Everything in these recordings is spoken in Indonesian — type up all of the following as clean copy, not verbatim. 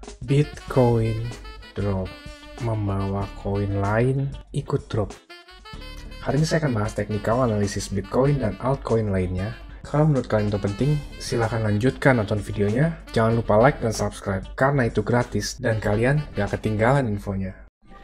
Bitcoin drop, membawa koin lain ikut drop. Hari ini saya akan bahas teknikal analisis Bitcoin dan altcoin lainnya. Kalau menurut kalian itu penting, silahkan lanjutkan nonton videonya. Jangan lupa like dan subscribe, karena itu gratis dan kalian gak ketinggalan infonya.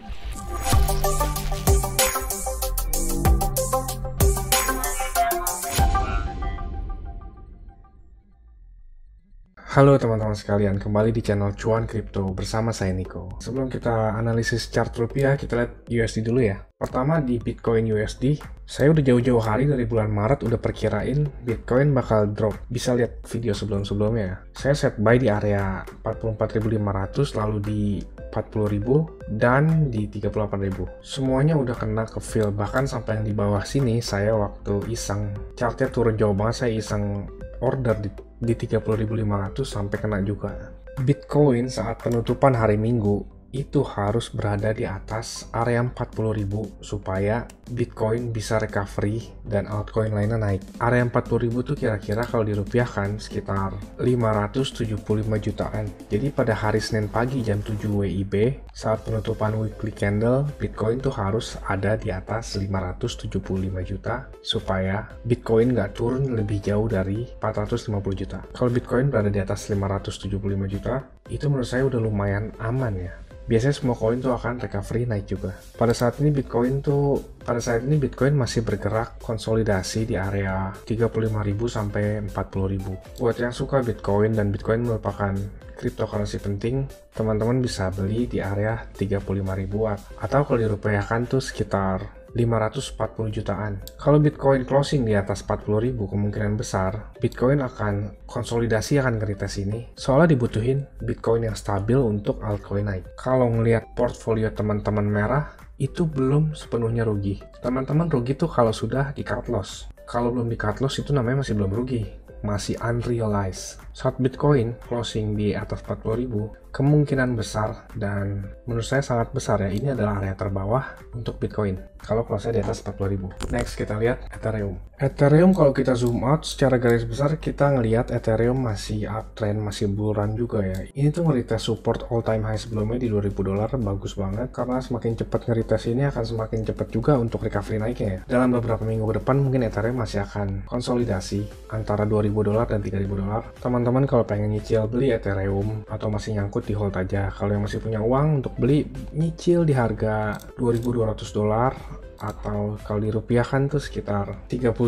Halo teman-teman sekalian, kembali di channel Cuan Crypto bersama saya Niko. Sebelum kita analisis chart rupiah, kita lihat USD dulu ya. Pertama di Bitcoin USD, saya udah jauh-jauh hari dari bulan Maret udah perkirain Bitcoin bakal drop. Bisa lihat video sebelum-sebelumnya ya. Saya set buy di area 44.500, lalu di 40.000 dan di 38.000. Semuanya udah kena ke fill, bahkan sampai yang di bawah sini saya waktu iseng chartnya turun jauh banget, saya iseng order di 30.500 sampai kena juga. Bitcoin saat penutupan hari Minggu itu harus berada di atas area 40.000 supaya Bitcoin bisa recovery dan altcoin lainnya naik. Area 40.000 tuh kira-kira kalau dirupiahkan sekitar 575 jutaan. Jadi pada hari Senin pagi jam 7 WIB saat penutupan weekly candle, Bitcoin tuh harus ada di atas 575 juta supaya Bitcoin nggak turun lebih jauh dari 450 juta. Kalau Bitcoin berada di atas 575 juta, itu menurut saya udah lumayan aman ya. Biasanya semua koin tuh akan recovery naik juga. Pada saat ini Bitcoin masih bergerak konsolidasi di area 35.000 sampai 40.000. Buat yang suka Bitcoin dan Bitcoin merupakan cryptocurrency penting, teman-teman bisa beli di area 35.000 atau kalau dirupiahkan tuh sekitar 540 jutaan. Kalau Bitcoin closing di atas 40.000, kemungkinan besar Bitcoin akan konsolidasi akan ke retest ini. Soalnya dibutuhin Bitcoin yang stabil untuk altcoin naik. Kalau ngelihat portfolio teman-teman merah, itu belum sepenuhnya rugi. Teman-teman rugi tuh kalau sudah di cut loss. Kalau belum di cut loss itu namanya masih belum rugi, masih unrealized. Saat Bitcoin closing di atas 40.000, kemungkinan besar dan menurut saya sangat besar ya, ini adalah area terbawah untuk Bitcoin kalau close di atas 40.000. Next kita lihat Ethereum. Ethereum kalau kita zoom out secara garis besar, kita ngelihat Ethereum masih uptrend, masih bull run juga ya. Ini tuh nge-retest support all time high sebelumnya di $2.000, bagus banget karena semakin cepat nge-retest ini akan semakin cepat juga untuk recovery naiknya ya. Dalam beberapa minggu ke depan mungkin Ethereum masih akan konsolidasi antara $2.000 dan $3.000. Teman-teman kalau pengen nyicil beli Ethereum atau masih nyangkut di hold aja. Kalau yang masih punya uang untuk beli, nyicil di harga $2.200 atau kalau dirupiahkan tuh sekitar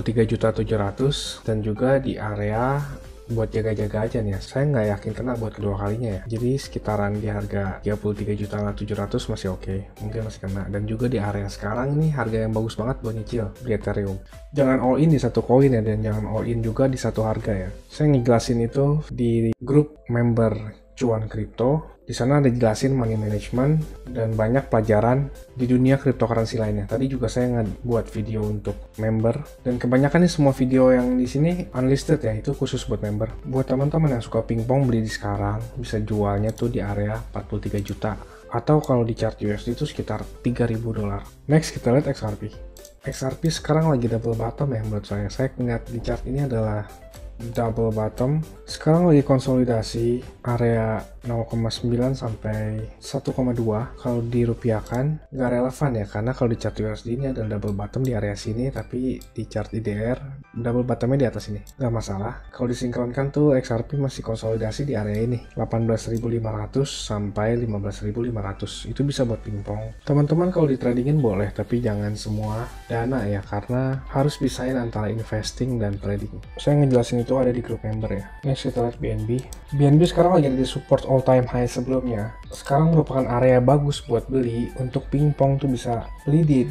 33.700.000 dan juga di area buat jaga-jaga aja nih ya. Saya nggak yakin kena buat kedua kalinya ya. Jadi sekitaran di harga 33.700.000 masih oke. Mungkin masih kena. Dan juga di area sekarang nih harga yang bagus banget buat nyicil di Ethereum. Jangan all in di satu koin ya, dan jangan all in juga di satu harga ya. Saya ngejelasin itu di grup member Cuan Crypto. Di sana ada jelasin money management dan banyak pelajaran di dunia cryptocurrency lainnya. Tadi juga saya buat video untuk member dan kebanyakan nih semua video yang di sini unlisted ya, itu khusus buat member. Buat teman-teman yang suka pingpong, beli di sekarang, bisa jualnya tuh di area 43 juta. Atau kalau di chart USD itu sekitar $3.000. Next kita lihat XRP. XRP sekarang lagi double bottom ya menurut saya. Saya lihat di chart ini adalah double bottom. Sekarang lagi konsolidasi area 0,9 sampai 1,2. Kalau dirupiahkan nggak relevan ya, karena kalau di chart USD ini adalah double bottom di area sini, tapi di chart IDR double bottomnya di atas ini, nggak masalah. Kalau disinkronkan tuh XRP masih konsolidasi di area ini 18.500 sampai 15.500. Itu bisa buat pingpong. Teman-teman kalau di tradingin boleh, tapi jangan semua dana ya, karena harus bisain antara investing dan trading. Saya ngejelasin itu ada di grup member ya. Next kita lihat BNB. BNB sekarang lagi ada di support all time high sebelumnya. Sekarang merupakan area bagus buat beli. Untuk pingpong tuh bisa beli di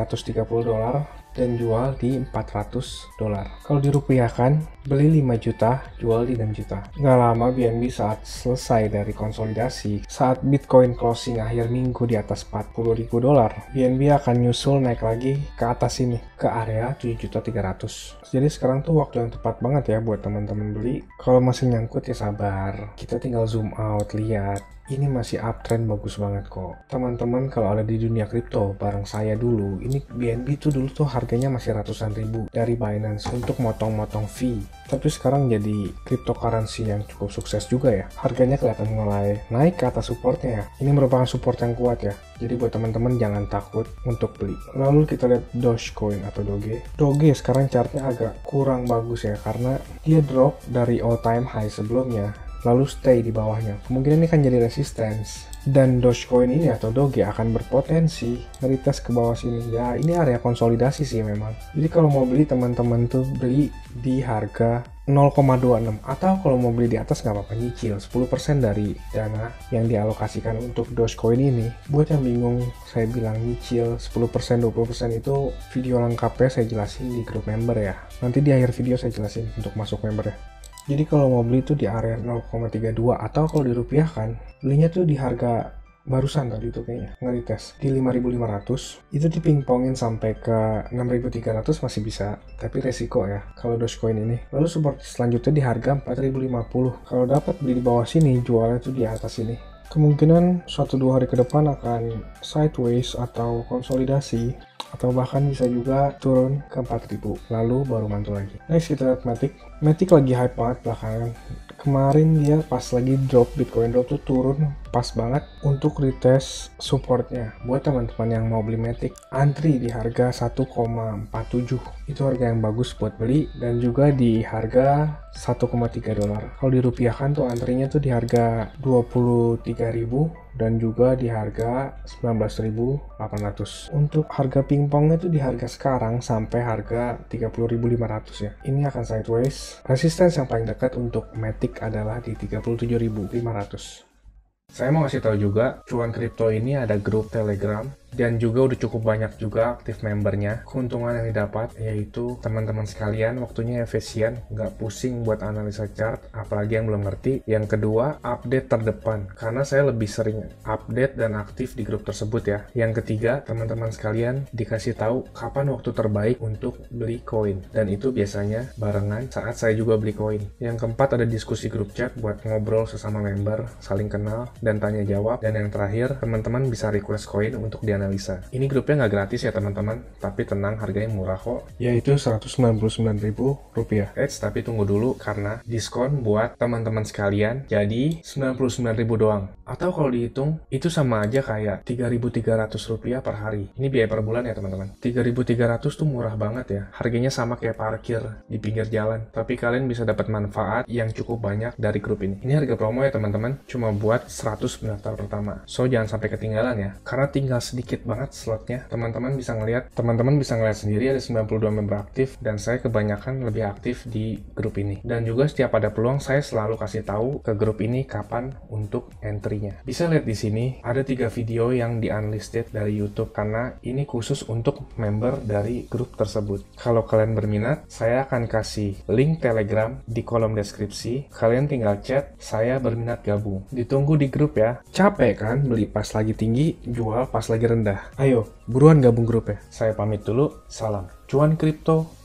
$330 dan jual di $400. Kalau dirupiahkan, beli 5 juta, jual di 6 juta. Nggak lama BNB saat selesai dari konsolidasi, saat Bitcoin closing akhir minggu di atas $40.000, BNB akan nyusul naik lagi ke atas ini, ke area 7.300. Jadi sekarang tuh waktu yang tepat banget ya buat teman-teman beli. Kalau masih nyangkut ya sabar, kita tinggal zoom out, lihat. ini masih uptrend bagus banget kok. Teman-teman kalau ada di dunia kripto bareng saya dulu, ini BNB tuh dulu tuh harganya masih ratusan ribu dari Binance untuk motong-motong fee. Tapi sekarang jadi cryptocurrency yang cukup sukses juga ya. Harganya kelihatan mulai naik ke atas supportnya ya. Ini merupakan support yang kuat ya. Jadi buat teman-teman jangan takut untuk beli. Lalu kita lihat Dogecoin atau Doge. Doge sekarang chartnya agak kurang bagus ya karena dia drop dari all time high sebelumnya, lalu stay di bawahnya. Kemungkinan ini akan jadi resistance. Dan Dogecoin ini atau Doge akan berpotensi nge-retest ke bawah sini. Ya, ini area konsolidasi sih memang. Jadi kalau mau beli, teman-teman tuh beli di harga 0,26. Atau kalau mau beli di atas nggak apa-apa, nyicil 10% dari dana yang dialokasikan untuk Dogecoin ini. Buat yang bingung, saya bilang nyicil 10%, 20% itu video lengkapnya saya jelasin di grup member ya. Nanti di akhir video saya jelasin untuk masuk member ya. Jadi kalau mau beli itu di area 0,32 atau kalau dirupiahkan, belinya tuh di harga barusan tadi itu kayaknya nge-retest di 5.500, itu dipingpongin sampai ke 6.300 masih bisa, tapi resiko ya kalau Dogecoin ini. Lalu support selanjutnya di harga 4.050. Kalau dapat beli di bawah sini, jualnya tuh di atas ini. Kemungkinan 1-2 hari ke depan akan sideways atau konsolidasi, atau bahkan bisa juga turun ke 4.000 lalu baru mantul lagi. Next kita lihat Matic. Matic lagi hype banget belakangan. Kemarin dia pas lagi drop, Bitcoin drop tuh turun pas banget untuk retest supportnya. Buat teman-teman yang mau beli Matic, antri di harga 1,47. Itu harga yang bagus buat beli, dan juga di harga 1,3 dolar. Kalau dirupiahkan tuh antrinya tuh di harga 23.000 dan juga di harga 19.800. Untuk harga pingpongnya tuh di harga sekarang sampai harga 30.500 ya. Ini akan sideways. Resistance yang paling dekat untuk Matic adalah di 37.500. Saya mau kasih tahu juga, Cuan Kripto ini ada grup Telegram dan juga udah cukup banyak juga aktif membernya. Keuntungan yang didapat yaitu teman-teman sekalian waktunya efisien, nggak pusing buat analisa chart, apalagi yang belum ngerti. Yang kedua, update terdepan, karena saya lebih sering update dan aktif di grup tersebut ya. Yang ketiga, teman-teman sekalian dikasih tahu kapan waktu terbaik untuk beli koin, dan itu biasanya barengan saat saya juga beli koin. Yang keempat, ada diskusi grup chat buat ngobrol sesama member, saling kenal dan tanya jawab. Dan yang terakhir, teman-teman bisa request koin untuk dianalisa. Ini grupnya nggak gratis ya teman-teman, tapi tenang, harganya murah kok, yaitu Rp199.000. Tapi tunggu dulu karena diskon buat teman-teman sekalian, jadi Rp99.000 doang. Atau kalau dihitung, itu sama aja kayak Rp3.300 per hari. Ini biaya per bulan ya teman-teman. Rp3.300 tuh murah banget ya, harganya sama kayak parkir di pinggir jalan, tapi kalian bisa dapat manfaat yang cukup banyak dari grup ini. Ini harga promo ya teman-teman, cuma buat 100 pendaftar pertama. So jangan sampai ketinggalan ya, karena tinggal sedikit banget slotnya. Teman-teman bisa ngelihat sendiri ada 92 member aktif, dan saya kebanyakan lebih aktif di grup ini. Dan juga setiap ada peluang saya selalu kasih tahu ke grup ini kapan untuk entry-nya. Bisa lihat di sini ada 3 video yang di unlisted dari YouTube karena ini khusus untuk member dari grup tersebut. Kalau kalian berminat, saya akan kasih link Telegram di kolom deskripsi. Kalian tinggal chat, saya berminat gabung. Ditunggu di grup ya. Capek kan beli pas lagi tinggi, jual pas lagi rendah. Ayo, buruan gabung grup ya. Saya pamit dulu, salam Cuan Kripto.